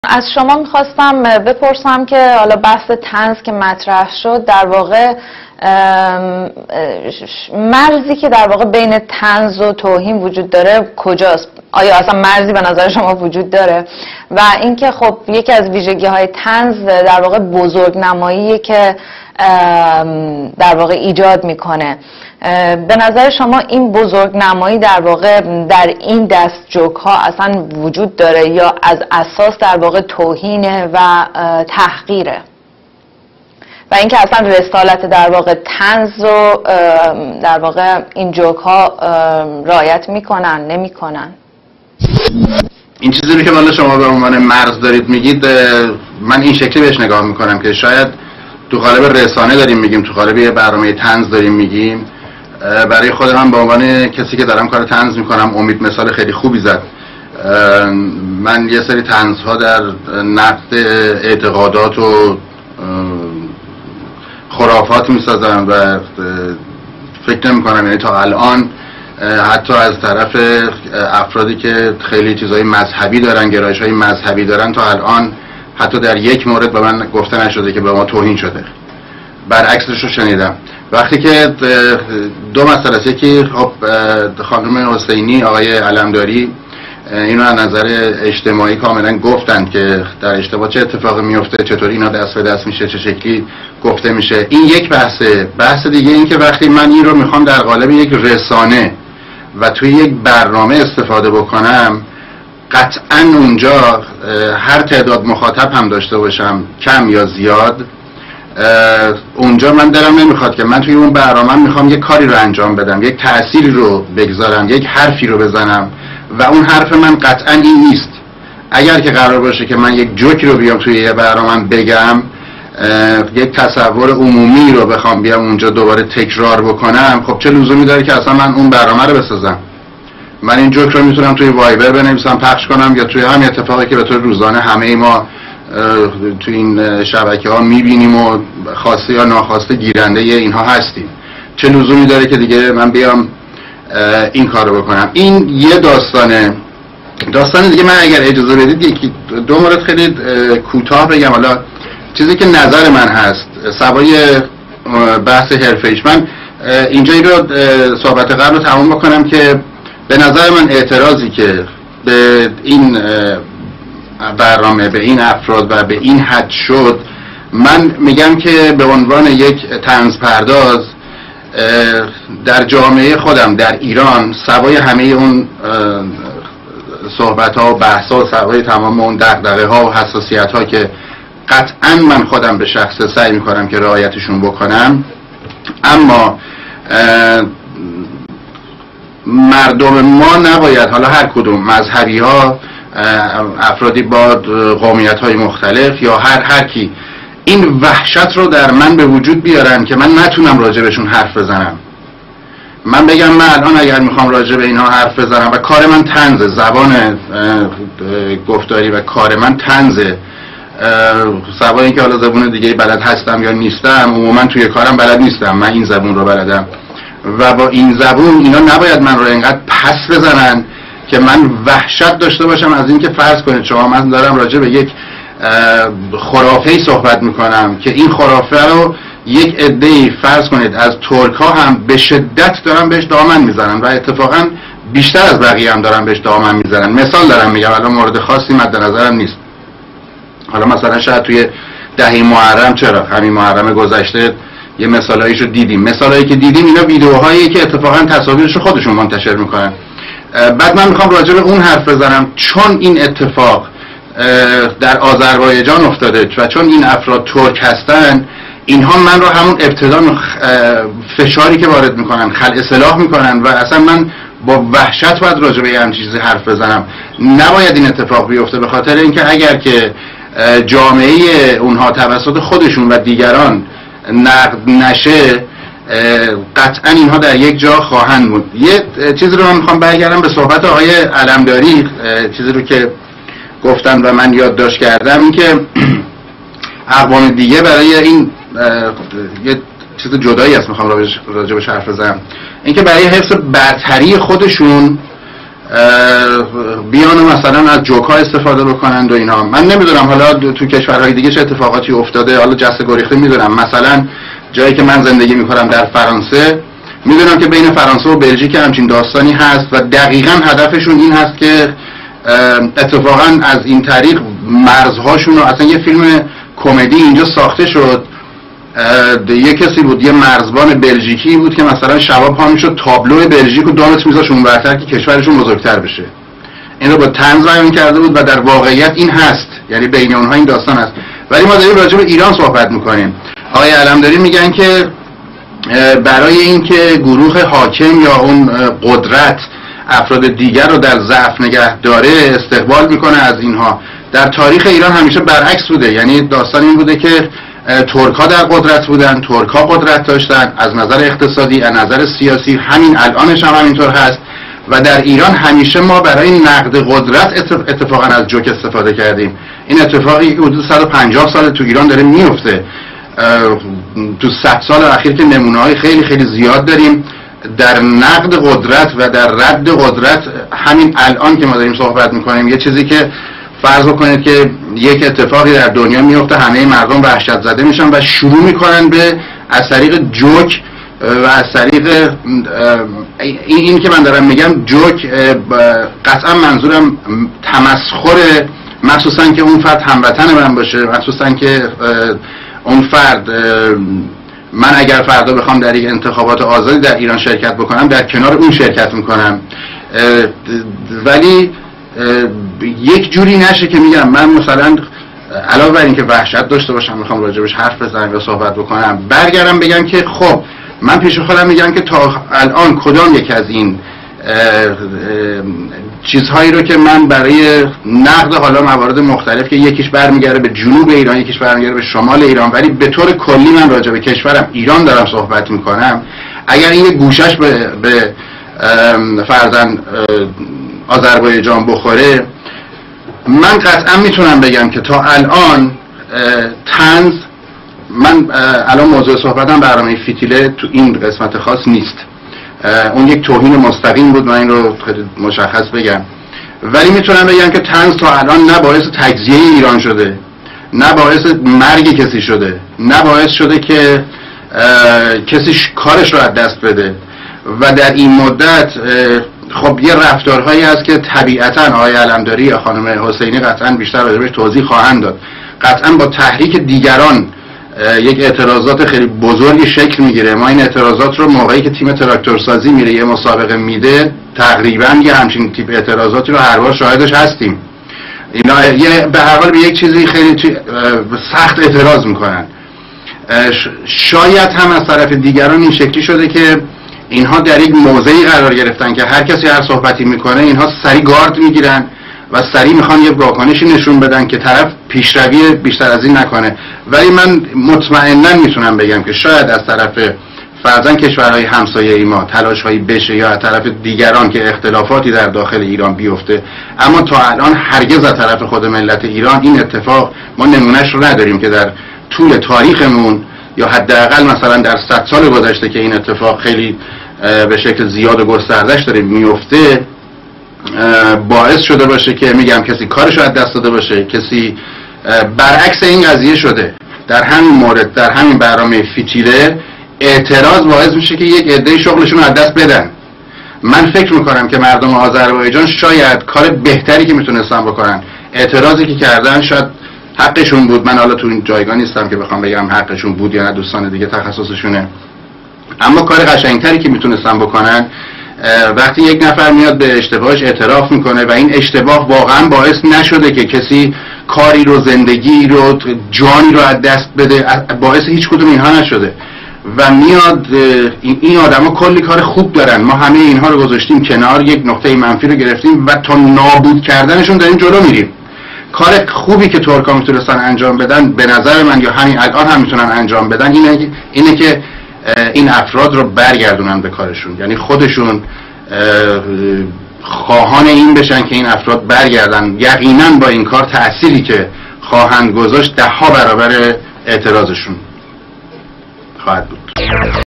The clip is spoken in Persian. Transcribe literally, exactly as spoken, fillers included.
از شما میخواستم بپرسم که حالا بحث طنز که مطرح شد، در واقع مرزی که در واقع بین طنز و توهین وجود داره کجاست؟ آیا اصلا مرزی به نظر شما وجود داره؟ و اینکه خب یکی از ویژگی های طنز در واقع بزرگنماییه که در واقع ایجاد میکنه. به نظر شما این بزرگنمایی در واقع در این دست جوک ها اصلا وجود داره یا از اساس در واقع توهینه و تحقیره؟ و اینکه اصلا رسالت در واقع طنز رو در واقع این جوک ها رعایت میکنن نمیکنن؟ این چیزی رو که والا شما به عنوان مرز دارید میگید، من این شکلی بهش نگاه میکنم که شاید تو قالب رسانه داریم میگیم، تو قالب یه برنامه طنز داریم میگیم. برای خود من به عنوان کسی که دارم کار طنز میکنم، امید مثال خیلی خوبی زد. من یه سری طنزها در نقد اعتقادات و خرافات میسازم و فکر نمیکنم یعنی تا الان حتی از طرف افرادی که خیلی چیزهای مذهبی دارن، گرایش‌های مذهبی دارن، تا الان حتی در یک مورد به من گفته نشده که به ما توهین شده. برعکسش رو شنیدم. وقتی که دو مسئله است، یکی خب خانم حسینی، آقای علمداری اینو از نظر اجتماعی کاملا گفتند که در اجتماع چه اتفاقی میفته، چطوری اینا دست به دست میشه، چه شکلی گفته میشه. این یک بحثه. بحث دیگه این که وقتی من این رو میخوام در قالب یک رسانه و توی یک برنامه استفاده بکنم، قطعا اونجا هر تعداد مخاطب هم داشته باشم، کم یا زیاد، اونجا من دلم نمیخواد که من توی اون برنامه میخوام یک کاری رو انجام بدم، یک تأثیری رو بگذارم، یک حرفی رو بزنم و اون حرف من قطعا این نیست. اگر که قرار باشه که من یک جوکی رو بیام توی یه برنامه بگم، یک تصور عمومی رو بخوام بیام اونجا دوباره تکرار بکنم، خب چه لزومی داره که اصلا من اون برنامه رو بسازم؟ من این جوک رو میتونم توی وایبر بنویسم، پخش کنم، یا توی همین اتفاقی که به طور روزانه همه ما توی این شبکه ها میبینیم و خواسته یا ناخواسته گیرنده اینها هستیم. چه لزومی داره که دیگه من بیام این کار رو بکنم؟ این یه داستانه. داستان دیگه من اگر اجازه بدید یکی دو مورد خیلی کوتاه بگم. حالا چیزی که نظر من هست سوای بحث حرفه‌ایش، من اینجا این رو صحبت قبل رو تموم بکنم که به نظر من اعتراضی که به این برنامه، به این افراد و به این حد شد، من میگم که به عنوان یک طنز پرداز در جامعه خودم در ایران، سوای همه اون صحبت ها و بحث ها، سوای تمام اون دغدغه ها و حساسیت ها که قطعا من خودم به شخص سعی میکنم که رعایتشون بکنم، اما مردم ما نباید، حالا هر کدوم، مذهبی ها، افرادی با قومیت های مختلف یا هر هر کی، این وحشت رو در من به وجود بیارن که من نتونم راجع بهشون حرف بزنم. من بگم من الان اگر میخوام راجع به اینها حرف بزنم و کار من طنزه، زبان گفتاری و کار من طنزه، سوای اینکه حالا زبون دیگه بلد هستم یا نیستم، عموما توی کارم بلد نیستم، من این زبون رو بلدم و با این زبون اینا نباید من رو اینقدر پس بزنن که من وحشت داشته باشم از اینکه فرض کنید شما، من دارم راجع به یک خرافه‌ای صحبت میکنم که این خرافه رو یک عده‌ای فرض کنید از ترک ها هم به شدت دارن بهش دامن میزنن و اتفاقا بیشتر از بقیه هم دارن بهش دامن میزنن. مثال دارم میگم، الان مورد خاصی مد نظرم نیست. حالا مثلا شاید توی دهه محرم، چرا همین محرم گذشته یه مثالایشو دیدیم، مثالایی که دیدیم اینا ویدیوهایی که اتفاقا تصاویرشو خودشون منتشر میکنن. بعد من میخوام راجع به اون حرف بزنم چون این اتفاق در آذربایجان افتاده و چون این افراد ترک هستن، اینها من رو همون ابتدا فشاری که وارد میکنن، خلع اصلاح میکنن و اصلا من با وحشت باید راجع به همین چیزی حرف بزنم. نباید این اتفاق بیفته، به خاطر اینکه اگر که جامعه اونها توسط خودشون و دیگران نقد نشه، قطعا اینها در یک جا خواهند بود. یه چیزی رو من میخوام برگردم به صحبت آقای علمداری، چیزی رو که گفتن و من یادداشت کردم، این که اقوام دیگه برای این یه چیز جدایی است، میخوام راجع بهش حرف بزنم، این که برای حفظ برتری خودشون بیان مثلا از جوک ها استفاده بکنند و اینها. من نمیدونم حالا تو کشورهای دیگه چه اتفاقاتی افتاده، حالا جسته گریخته میدونم. مثلا جایی که من زندگی میکنم در فرانسه، میدونم که بین فرانسه و بلژیک همچین داستانی هست و دقیقاا هدفشون این هست که اتفاقا از این طریق مرزهاشون رو، اصلا یه فیلم کمدی اینجا ساخته شد، یه کسی بود، یه مرزبان بلژیکی بود که مثلا شباب پا میشد تابلو بلژیک و دامت میذاش اونورتر که کشورشون بزرگتر بشه. این رو با طنز بیان کرده بود و در واقعیت این هست، یعنی بین اونها این داستان هست. ولی ما داریم راجع به ایران صحبت میکنیم. آقای علمداری میگن که برای اینکه گروه حاکم یا اون قدرت افراد دیگر رو در ضعف نگه داره استقبال میکنه از اینها. در تاریخ ایران همیشه برعکس بوده، یعنی داستان این بوده که ترک ها در قدرت بودن، ترک ها قدرت داشتن از نظر اقتصادی، از نظر سیاسی، همین الانش هم همینطور هست. و در ایران همیشه ما برای نقد قدرت اتفاقا از جوک استفاده کردیم. این اتفاقی که حدود صد و پنجاه سال تو ایران داره میفته. تو صد سال اخیر که نمونه های خیلی خیلی زیاد داریم در نقد قدرت و در رد قدرت. همین الان که ما داریم صحبت میکنیم یه چیزی که فرض بکنید که یک اتفاقی در دنیا میفته، همه مردم وحشت زده میشن و شروع میکنن به از طریق جوک و از طریق این که من دارم میگم جوک، قطعا منظورم تمسخر، مخصوصا که اون فرد هموطن من باشه، مخصوصا که اون فرد، من اگر فردا بخوام در یک انتخابات آزادی در ایران شرکت بکنم در کنار اون شرکت میکنم. ولی یک جوری نشه که میگم من مثلا علاوه بر اینکه وحشت داشته باشم میخوام راجبش حرف بزنم یا صحبت بکنم، برگردم بگم که خب من پیش خودم میگم که تا الان کدام یک از این چیزهایی رو که من برای نقد حالا موارد مختلف که یکیش برمیگره به جنوب ایران، یکیش برمیگره به شمال ایران، ولی به طور کلی من راجع به کشورم ایران دارم صحبت میکنم، اگر این یه گوشش به, به فرضاً آذربایجان بخوره، من قطعا میتونم بگم که تا الان طنز، من الان موضوع صحبتم برنامه فیتیله تو این قسمت خاص نیست، اون یک توهین مستقیم بود، من این رو خیلی مشخص بگم، ولی میتونم بگم که طنز تا الان نه باعث تجزیه ایران شده، نه باعث مرگ کسی شده، نه باعث شده که کسی کارش رو از دست بده. و در این مدت خب یه رفتارهایی هست که طبیعتاً آقای علمداری یا خانم حسینی قطعاً بیشتر راجعش توضیح خواهند داد، قطعاً با تحریک دیگران یک اعتراضات خیلی بزرگی شکل میگیره. ما این اعتراضات رو موقعی که تیم تراکتورسازی میره یه مسابقه میده، تقریباً یه همچین تیپ اعتراضاتی رو هر بار شاهدش هستیم. اینا یه به هر حال به یک چیزی خیلی سخت اعتراض میکنن. شاید هم از طرف دیگران این شکلی شده که اینها در یک موضعی قرار گرفتن که هر کسی هر صحبتی میکنه اینها سری گارد میگیرن و سری میخوان یه واکنشی نشون بدن که طرف پیشروی بیشتر از این نکنه. ولی من مطمئنا میتونم بگم که شاید از طرف فرضاً کشورهای همسایه ای ما تلاش‌هایی بشه یا از طرف دیگران که اختلافاتی در داخل ایران بیفته، اما تا الان هرگز از طرف خود ملت ایران این اتفاق ما نمونهش رو نداریم که در طول تاریخمون یا حداقل مثلا در صد سال گذشته که این اتفاق خیلی به شکل زیاد و گسترده‌اش داره میفته باعث شده باشه که میگم کسی کارش رو از دست داده باشه، کسی برعکس این قضیه شده. در همین مورد، در همین برنامه فیتیله، اعتراض باعث میشه که یک عده شغلشون رو از دست بدن. من فکر میکنم که مردم آذربایجان شاید کار بهتری که میتونستن بکنن، اعتراضی که کردن شاید حقشون بود، من حالا تو این جایگاه نیستم که بخوام بگم حقشون بود یا نه، دوستان دیگه تخصصشونه، اما کار قشنگتری که میتونستن بکنن وقتی یک نفر میاد به اشتباهش اعتراف میکنه و این اشتباه واقعا باعث نشده که کسی کاری رو، زندگی رو، جانی رو از دست بده، باعث هیچ کدوم اینها نشده و میاد این آدما کلی کار خوب دارن، ما همه اینها رو گذاشتیم کنار، یک نقطه منفی رو گرفتیم و تا نابود کردنشون داریم جلو میریم. کار خوبی که ترکا میتونستن انجام بدن به نظر من یا همین الان هم میتونن انجام بدن اینه, اینه که این افراد رو برگردونن به کارشون، یعنی خودشون خواهان این بشن که این افراد برگردن. یقینا با این کار تأثیری که خواهند گذاشت ده ها برابر اعتراضشون خواهد بود.